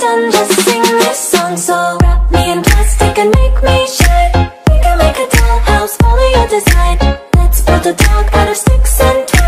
done, just sing this song. So wrap me in plastic and make me shine. We can make a dollhouse, follow your design. Let's build a dog out of sticks and